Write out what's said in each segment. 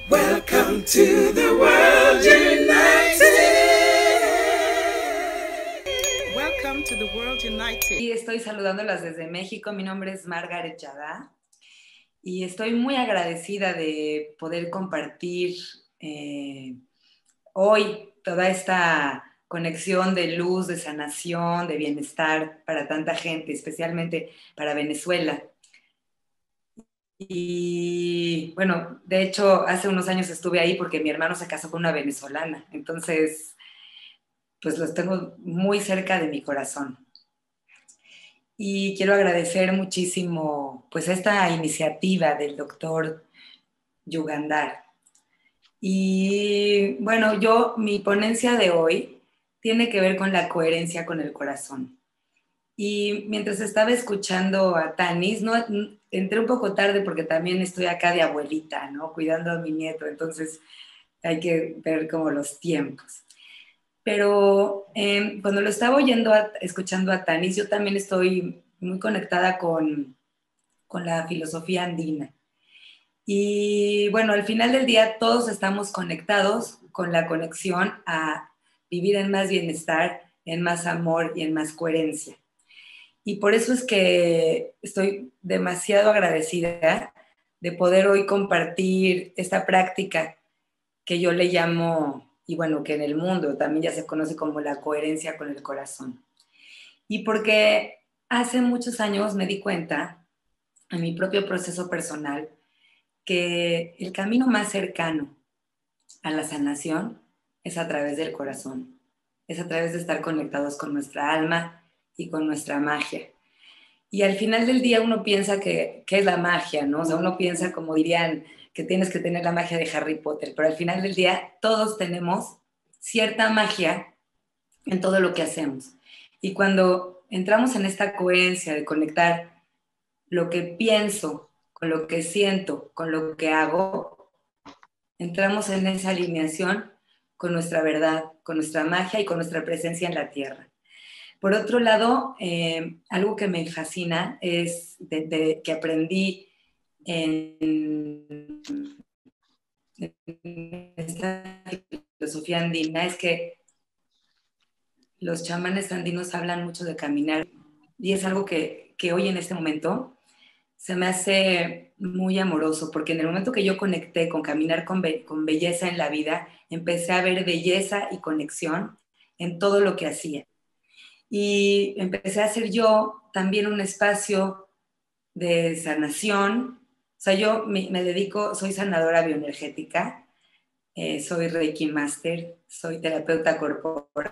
Welcome to the World United. Welcome to the World United. Y estoy saludándolas desde México. Mi nombre es Margaret Yadá y estoy muy agradecida de poder compartir hoy toda esta conexión de luz, de sanación, de bienestar para tanta gente, especialmente para Venezuela. Y bueno, de hecho, hace unos años estuve ahí porque mi hermano se casó con una venezolana, entonces pues los tengo muy cerca de mi corazón. Y quiero agradecer muchísimo pues esta iniciativa del doctor Yugandhar. Y bueno, mi ponencia de hoy tiene que ver con la coherencia con el corazón. Y mientras estaba escuchando a Tanis, no, entré un poco tarde porque también estoy acá de abuelita, ¿no? Cuidando a mi nieto, entonces hay que ver como los tiempos. Pero cuando lo estaba escuchando a Tanis, yo también estoy muy conectada con la filosofía andina. Y bueno, al final del día todos estamos conectados con la conexión a vivir en más bienestar, en más amor y en más coherencia. Y por eso es que estoy demasiado agradecida de poder hoy compartir esta práctica que yo le llamo, y bueno, que en el mundo también ya se conoce como la coherencia con el corazón. Y porque hace muchos años me di cuenta, en mi propio proceso personal, que el camino más cercano a la sanación es a través del corazón, es a través de estar conectados con nuestra alma y con nuestra magia. Y al final del día uno piensa que es la magia, ¿no? O sea, uno piensa, como dirían, que tienes que tener la magia de Harry Potter, pero al final del día todos tenemos cierta magia en todo lo que hacemos. Y cuando entramos en esta coherencia de conectar lo que pienso con lo que siento, con lo que hago, entramos en esa alineación con nuestra verdad, con nuestra magia y con nuestra presencia en la tierra. Por otro lado, algo que me fascina es que aprendí en esta filosofía andina, es que los chamanes andinos hablan mucho de caminar y es algo que hoy en este momento se me hace muy amoroso, porque en el momento que yo conecté con caminar con belleza en la vida, empecé a ver belleza y conexión en todo lo que hacía. Y empecé a hacer yo también un espacio de sanación. O sea, yo me dedico, soy sanadora bioenergética, soy Reiki Master, soy terapeuta corporal,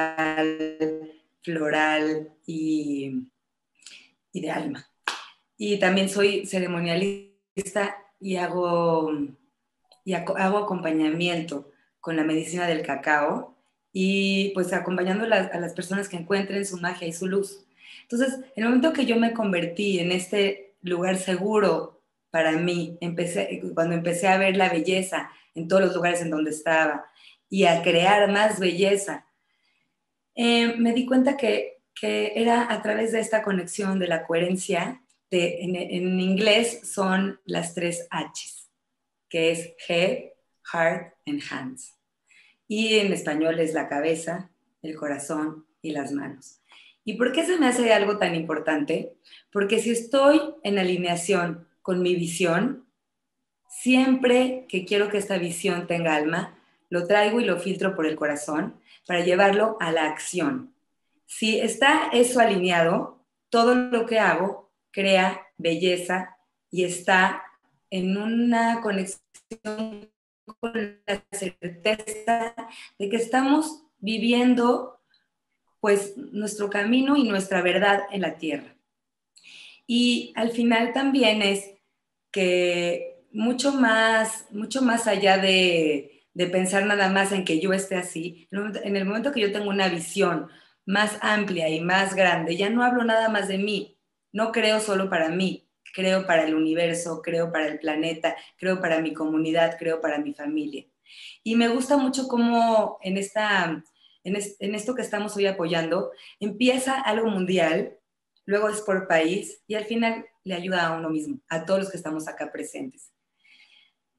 floral y de alma. Y también soy ceremonialista y hago acompañamiento con la medicina del cacao y pues acompañando a las personas que encuentren su magia y su luz. Entonces, en el momento que yo me convertí en este lugar seguro para mí, cuando empecé a ver la belleza en todos los lugares en donde estaba y a crear más belleza, me di cuenta que era a través de esta conexión de la coherencia, en inglés son las 3 H's, que es Head, Heart and Hands. Y en español es la cabeza, el corazón y las manos. ¿Y por qué se me hace algo tan importante? Porque si estoy en alineación con mi visión, siempre que quiero que esta visión tenga alma, lo traigo y lo filtro por el corazón para llevarlo a la acción. Si está eso alineado, todo lo que hago crea belleza y está en una conexión con la certeza de que estamos viviendo pues nuestro camino y nuestra verdad en la tierra. Y al final también es que mucho más allá de pensar nada más en que yo esté así, en el momento que yo tengo una visión más amplia y más grande, ya no hablo nada más de mí, no creo solo para mí, creo para el universo, creo para el planeta, creo para mi comunidad, creo para mi familia. Y me gusta mucho cómo en esto que estamos hoy apoyando, empieza algo mundial, luego es por país y al final le ayuda a uno mismo, a todos los que estamos acá presentes.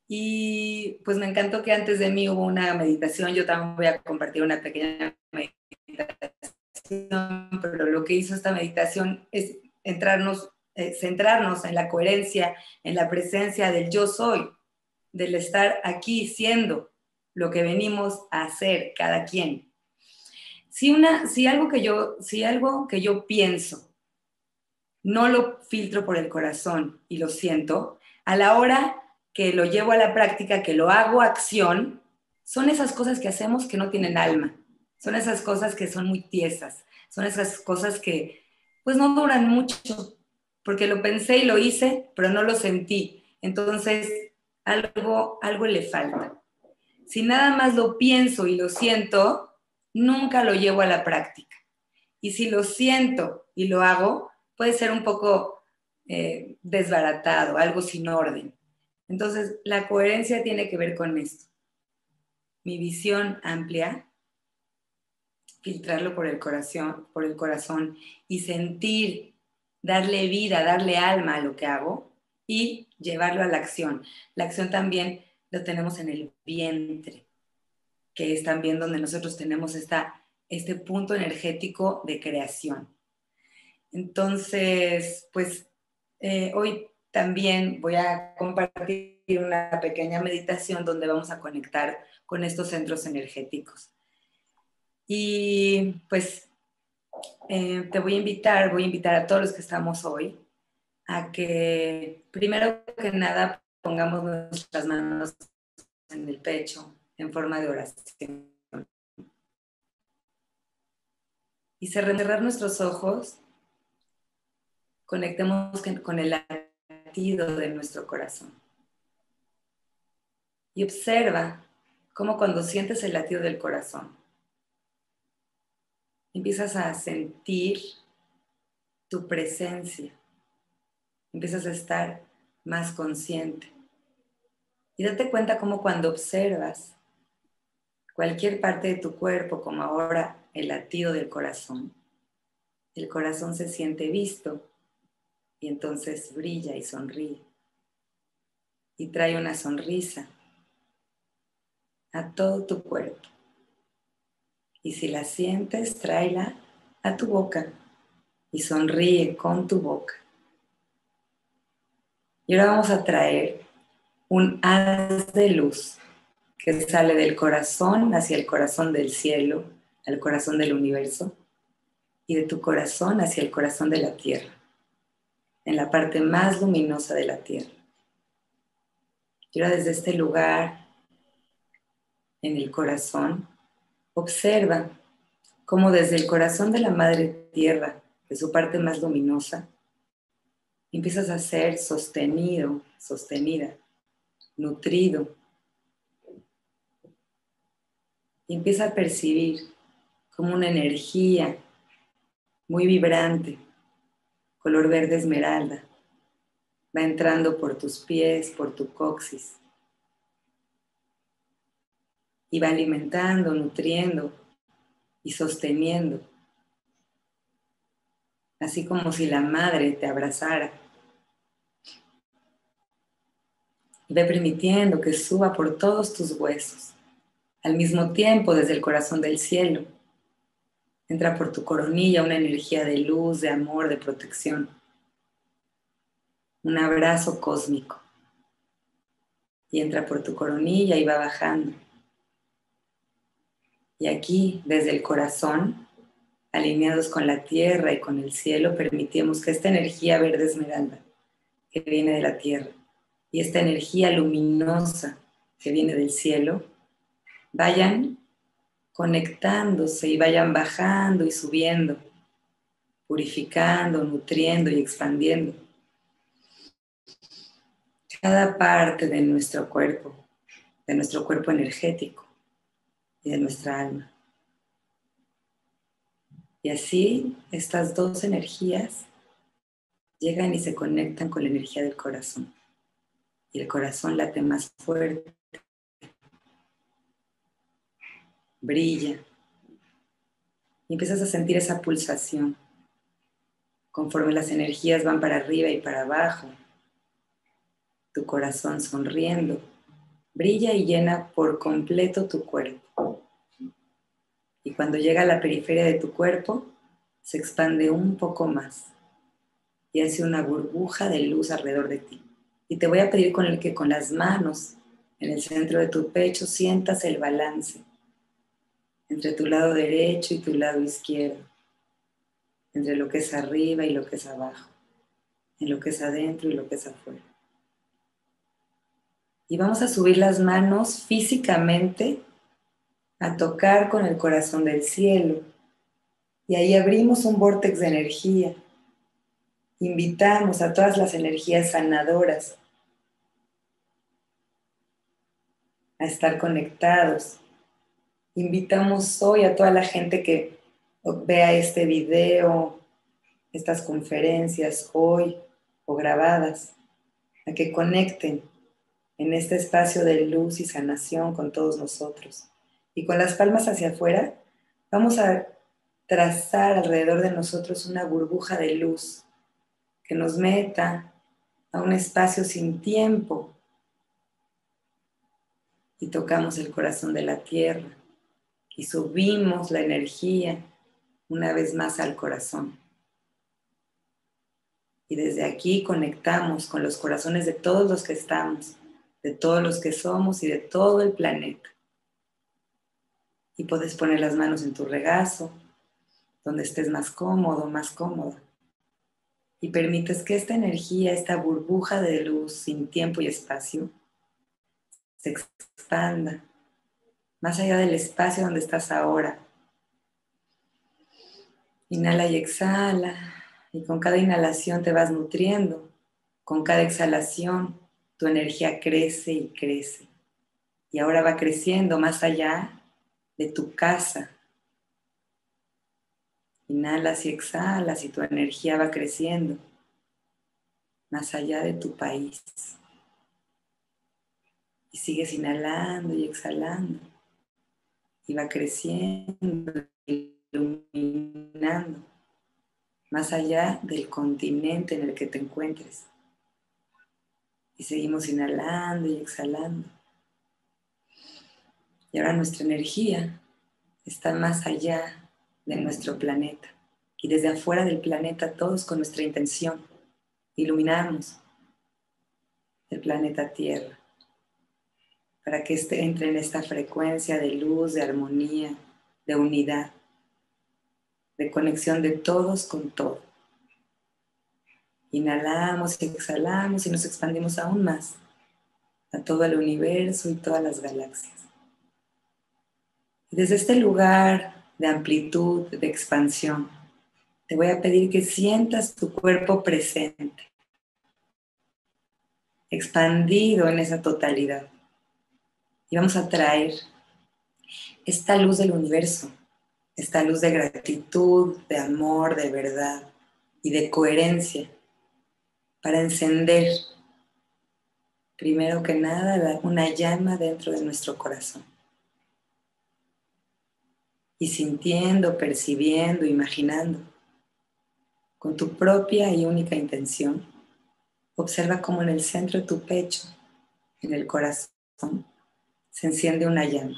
Y pues me encantó que antes de mí hubo una meditación. Yo también voy a compartir una pequeña meditación, pero lo que hizo esta meditación es centrarnos en la coherencia, en la presencia del yo soy, del estar aquí siendo lo que venimos a hacer cada quien. Si algo que yo pienso no lo filtro por el corazón y lo siento, a la hora que lo llevo a la práctica, que lo hago acción, son esas cosas que hacemos que no tienen alma, son esas cosas que son muy tiesas, son esas cosas que pues no duran mucho, porque lo pensé y lo hice, pero no lo sentí. Entonces, algo le falta. Si nada más lo pienso y lo siento, nunca lo llevo a la práctica. Y si lo siento y lo hago, puede ser un poco desbaratado, algo sin orden. Entonces, la coherencia tiene que ver con esto. Mi visión amplia, filtrarlo por el corazón y sentir, darle vida, darle alma a lo que hago y llevarlo a la acción. La acción también lo tenemos en el vientre, que es también donde nosotros tenemos este punto energético de creación. Entonces, pues hoy también voy a compartir una pequeña meditación donde vamos a conectar con estos centros energéticos. Y pues voy a invitar a todos los que estamos hoy a que primero que nada pongamos nuestras manos en el pecho en forma de oración. Y cerrar nuestros ojos, conectemos con el latido de nuestro corazón. Y observa cómo cuando sientes el latido del corazón, empiezas a sentir tu presencia, empiezas a estar más consciente. Y date cuenta cómo cuando observas cualquier parte de tu cuerpo, como ahora el latido del corazón, el corazón se siente visto y entonces brilla y sonríe. Y trae una sonrisa a todo tu cuerpo. Y si la sientes, tráela a tu boca y sonríe con tu boca. Y ahora vamos a traer un haz de luz que sale del corazón hacia el corazón del cielo, al corazón del universo, y de tu corazón hacia el corazón de la tierra, en la parte más luminosa de la tierra. Y ahora desde este lugar, en el corazón, observa cómo desde el corazón de la Madre Tierra, de su parte más luminosa, empiezas a ser sostenido, sostenida, nutrido. Y empieza a percibir como una energía muy vibrante, color verde esmeralda, va entrando por tus pies, por tu coxis, y va alimentando, nutriendo y sosteniendo, así como si la madre te abrazara. Y ve permitiendo que suba por todos tus huesos, al mismo tiempo desde el corazón del cielo. Entra por tu coronilla una energía de luz, de amor, de protección. Un abrazo cósmico. Y entra por tu coronilla y va bajando. Y aquí, desde el corazón, alineados con la tierra y con el cielo, permitimos que esta energía verde esmeralda que viene de la tierra y esta energía luminosa que viene del cielo vayan conectándose y vayan bajando y subiendo, purificando, nutriendo y expandiendo cada parte de nuestro cuerpo energético y de nuestra alma. Y así estas dos energías llegan y se conectan con la energía del corazón. Y el corazón late más fuerte, brilla. Y empiezas a sentir esa pulsación. Conforme las energías van para arriba y para abajo, tu corazón sonriendo brilla y llena por completo tu cuerpo. Y cuando llega a la periferia de tu cuerpo, se expande un poco más y hace una burbuja de luz alrededor de ti. Y te voy a pedir que con las manos en el centro de tu pecho sientas el balance entre tu lado derecho y tu lado izquierdo, entre lo que es arriba y lo que es abajo, en lo que es adentro y lo que es afuera. Y vamos a subir las manos físicamente a tocar con el corazón del cielo. Y ahí abrimos un vórtex de energía. Invitamos a todas las energías sanadoras a estar conectados. Invitamos hoy a toda la gente que vea este video, estas conferencias hoy o grabadas, a que conecten en este espacio de luz y sanación con todos nosotros. Y con las palmas hacia afuera, vamos a trazar alrededor de nosotros una burbuja de luz que nos meta a un espacio sin tiempo y tocamos el corazón de la tierra y subimos la energía una vez más al corazón. Y desde aquí conectamos con los corazones de todos los que estamos, de todos los que somos y de todo el planeta. Y puedes poner las manos en tu regazo, donde estés más cómodo, más cómoda. Y permites que esta energía, esta burbuja de luz sin tiempo y espacio, se expanda más allá del espacio donde estás ahora. Inhala y exhala. Y con cada inhalación te vas nutriendo. Con cada exhalación tu energía crece y crece. Y ahora va creciendo más allá de tu casa. Inhalas y exhalas y tu energía va creciendo más allá de tu país. Y sigues inhalando y exhalando. Y va creciendo, iluminando más allá del continente en el que te encuentres. Y seguimos inhalando y exhalando. Y ahora nuestra energía está más allá de nuestro planeta. Y desde afuera del planeta, todos con nuestra intención, iluminamos el planeta Tierra para que entre en esta frecuencia de luz, de armonía, de unidad, de conexión de todos con todo. Inhalamos y exhalamos y nos expandimos aún más a todo el universo y todas las galaxias. Y desde este lugar de amplitud, de expansión, te voy a pedir que sientas tu cuerpo presente, expandido en esa totalidad. Y vamos a traer esta luz del universo, esta luz de gratitud, de amor, de verdad y de coherencia para encender, primero que nada, una llama dentro de nuestro corazón. Y sintiendo, percibiendo, imaginando, con tu propia y única intención, observa cómo en el centro de tu pecho, en el corazón, se enciende una llama.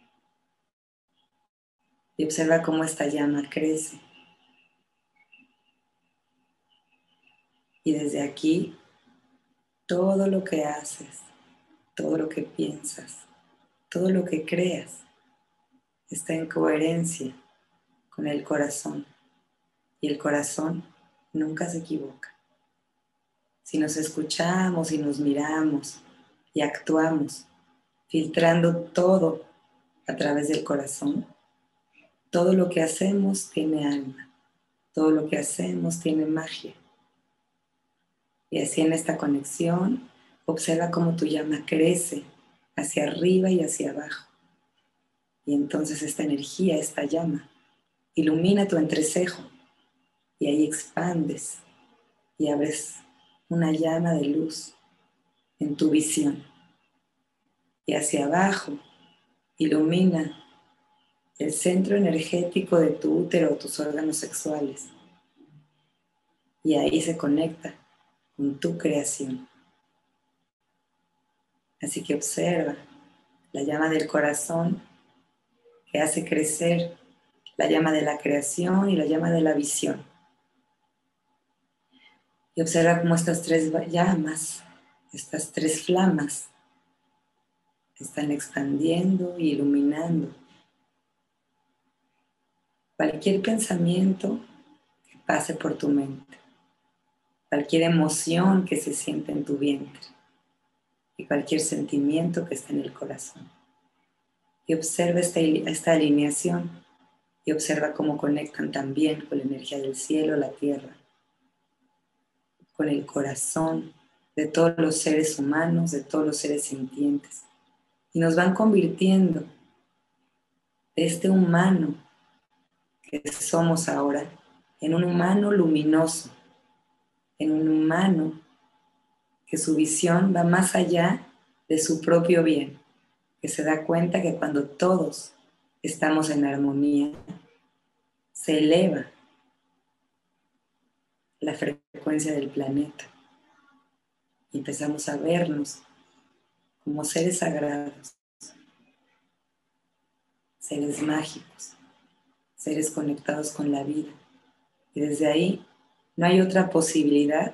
Y observa cómo esta llama crece. Y desde aquí, todo lo que haces, todo lo que piensas, todo lo que creas, está en coherencia con el corazón. Y el corazón nunca se equivoca. Si nos escuchamos y nos miramos y actuamos, filtrando todo a través del corazón, todo lo que hacemos tiene alma, todo lo que hacemos tiene magia. Y así en esta conexión, observa cómo tu llama crece hacia arriba y hacia abajo. Y entonces esta energía, esta llama, ilumina tu entrecejo y ahí expandes y abres una llama de luz en tu visión. Y hacia abajo ilumina el centro energético de tu útero o tus órganos sexuales. Y ahí se conecta con tu creación. Así que observa la llama del corazón que hace crecer la llama de la creación y la llama de la visión. Y observa cómo estas tres llamas, estas tres flamas, están expandiendo y iluminando cualquier pensamiento que pase por tu mente, cualquier emoción que se sienta en tu vientre y cualquier sentimiento que está en el corazón. Y observa esta alineación y observa cómo conectan también con la energía del cielo, la tierra, con el corazón de todos los seres humanos, de todos los seres sintientes. Y nos van convirtiendo de este humano que somos ahora en un humano luminoso, en un humano que su visión va más allá de su propio bien, que se da cuenta que cuando todos estamos en armonía, se eleva la frecuencia del planeta y empezamos a vernos como seres sagrados, seres mágicos, seres conectados con la vida. Y desde ahí no hay otra posibilidad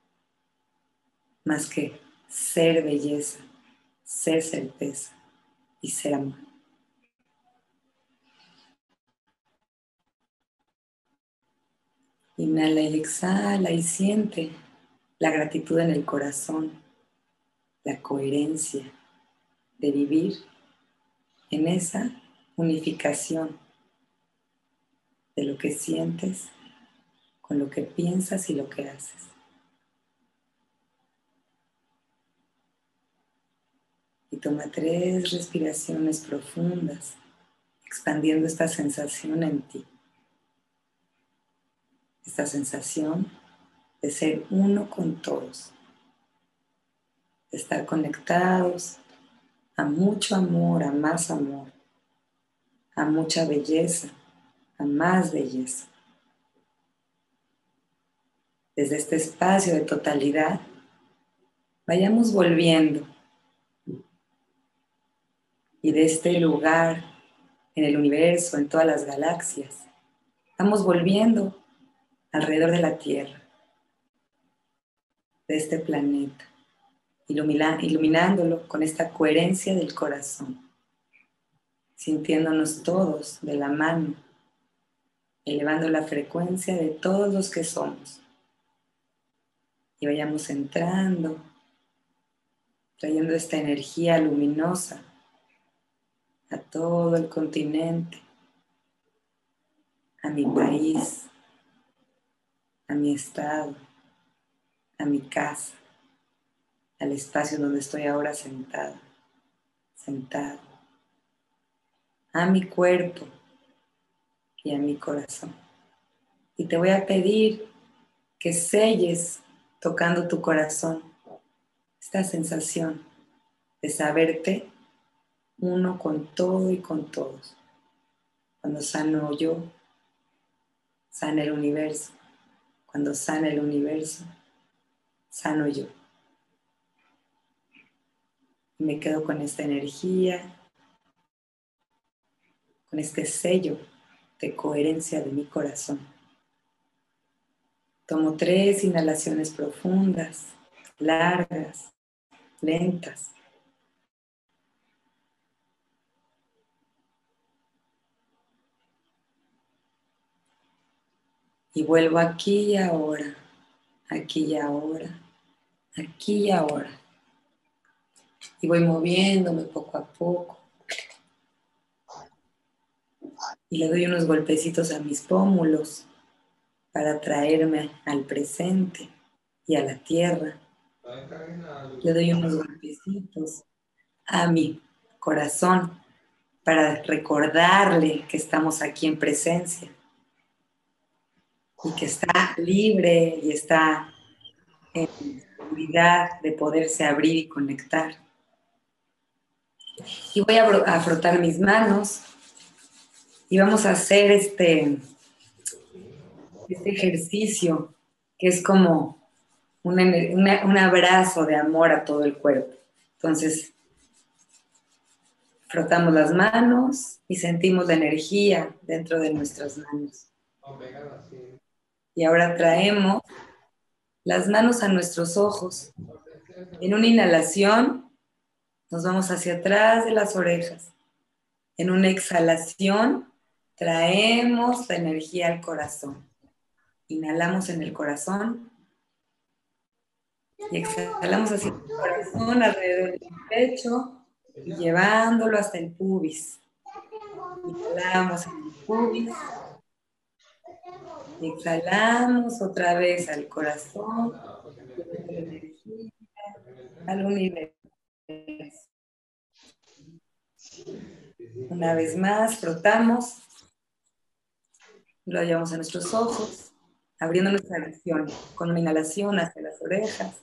más que ser belleza, ser certeza y ser amor. Inhala y exhala y siente la gratitud en el corazón, la coherencia de vivir en esa unificación de lo que sientes con lo que piensas y lo que haces. Y toma 3 respiraciones profundas, expandiendo esta sensación en ti. Esta sensación de ser uno con todos, de estar conectados a mucho amor, a más amor, a mucha belleza, a más belleza. Desde este espacio de totalidad, vayamos volviendo. Y de este lugar, en el universo, en todas las galaxias, estamos volviendo alrededor de la Tierra, de este planeta, iluminándolo con esta coherencia del corazón, sintiéndonos todos de la mano, elevando la frecuencia de todos los que somos. Y vayamos entrando, trayendo esta energía luminosa a todo el continente, a mi país, a mi estado, a mi casa, al espacio donde estoy ahora sentado, a mi cuerpo y a mi corazón. Y te voy a pedir que selles tocando tu corazón esta sensación de saberte uno con todo y con todos. Cuando sano yo, sana el universo. Cuando sana el universo, sano yo. Y me quedo con esta energía, con este sello de coherencia de mi corazón. Tomo 3 inhalaciones profundas, largas, lentas. Y vuelvo aquí y ahora, aquí y ahora, aquí y ahora. Y voy moviéndome poco a poco. Y le doy unos golpecitos a mis pómulos para traerme al presente y a la tierra. Le doy unos golpecitos a mi corazón para recordarle que estamos aquí en presencia y que está libre y está en seguridad de poderse abrir y conectar. Y voy a frotar mis manos y vamos a hacer este ejercicio que es como un abrazo de amor a todo el cuerpo. Entonces, Frotamos las manos y sentimos la energía dentro de nuestras manos. Y ahora traemos las manos a nuestros ojos. En una inhalación nos vamos hacia atrás de las orejas. En una exhalación traemos la energía al corazón. Inhalamos en el corazón y exhalamos hacia el corazón alrededor del pecho y llevándolo hasta el pubis. Inhalamos en el pubis y exhalamos otra vez al corazón, llevando la energía al universo. Una vez más, frotamos, lo llevamos a nuestros ojos, abriendo nuestra visión con una inhalación hacia las orejas.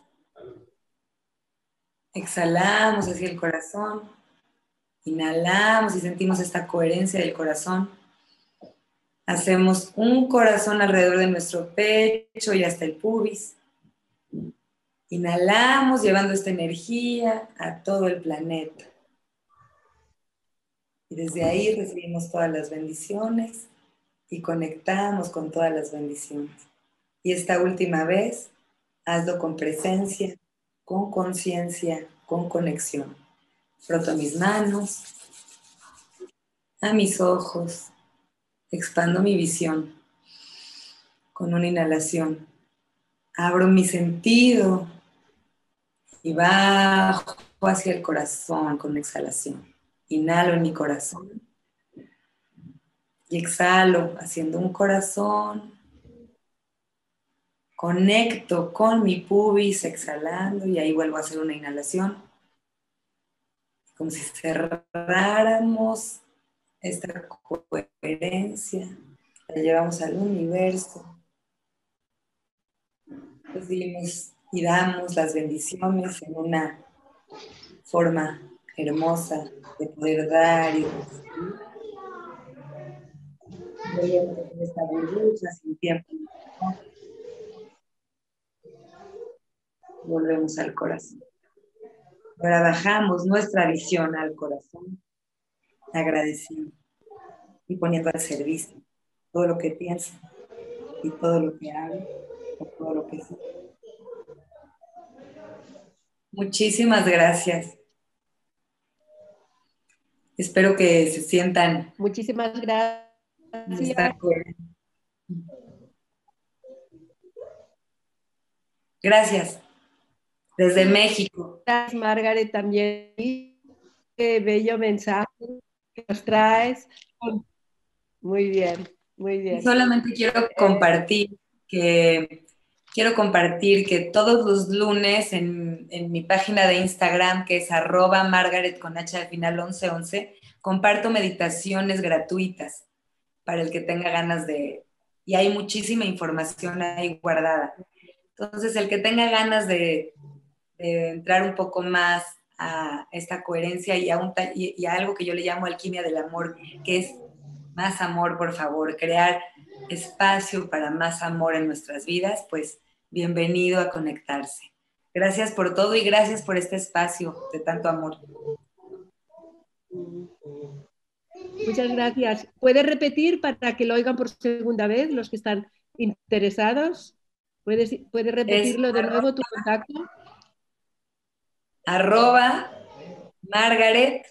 Exhalamos hacia el corazón, inhalamos y sentimos esta coherencia del corazón. Hacemos un corazón alrededor de nuestro pecho y hasta el pubis. Inhalamos llevando esta energía a todo el planeta. Y desde ahí recibimos todas las bendiciones y conectamos con todas las bendiciones. Y esta última vez, hazlo con presencia, con conciencia, con conexión. Froto mis manos a mis ojos, expando mi visión con una inhalación. Abro mi sentido y bajo hacia el corazón con una exhalación. Inhalo en mi corazón y exhalo haciendo un corazón. Conecto con mi pubis exhalando y ahí vuelvo a hacer una inhalación. Como si cerráramos esta coherencia, la llevamos al universo. Recibimos y damos las bendiciones en una forma hermosa de poder dar y recibir. Volvemos a esta burbuja sin tiempo. Volvemos al corazón. Ahora bajamos nuestra visión al corazón, agradeciendo y poniendo al servicio todo lo que pienso y todo lo que hago, o todo lo que soy. Muchísimas gracias. Espero que se sientan. Muchísimas gracias. Gracias. Desde México. Gracias, Margaret, también. Qué bello mensaje que nos traes. Muy bien, muy bien. Y solamente quiero compartir que todos los lunes en mi página de Instagram, que es @Margaret con H al final 1111, comparto meditaciones gratuitas para el que tenga ganas de... Y hay muchísima información ahí guardada. Entonces, el que tenga ganas de entrar un poco más a esta coherencia y a algo que yo le llamo alquimia del amor, que es más amor, por favor, crear espacio para más amor en nuestras vidas, pues bienvenido a conectarse. Gracias por todo y gracias por este espacio de tanto amor. Muchas gracias. ¿Puedes repetir para que lo oigan por segunda vez los que están interesados? ¿Puedes repetirlo de nuevo, tu contacto? @Margaret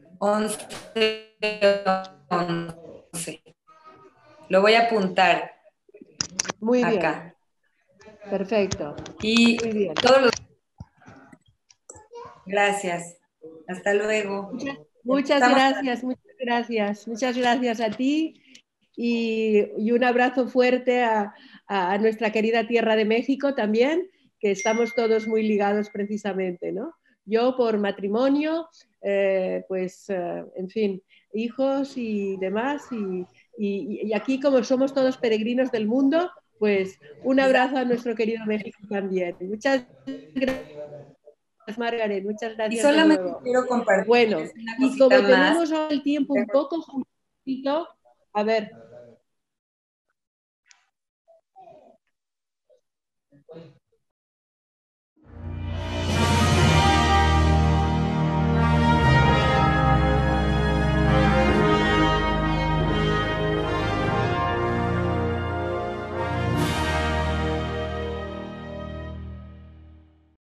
1111. Lo voy a apuntar. Muy bien. Acá. Perfecto. Y muy bien. Todos los... Gracias. Hasta luego. Muchas gracias a ti y un abrazo fuerte a nuestra querida tierra de México también, que estamos todos muy ligados precisamente, ¿no? Yo por matrimonio, en fin, hijos y demás, y aquí como somos todos peregrinos del mundo, pues un abrazo a nuestro querido México también. Muchas gracias, Margaret, muchas gracias. Y solamente de nuevo. quiero compartir. Bueno, y como tenemos el tiempo un poco justito, a ver.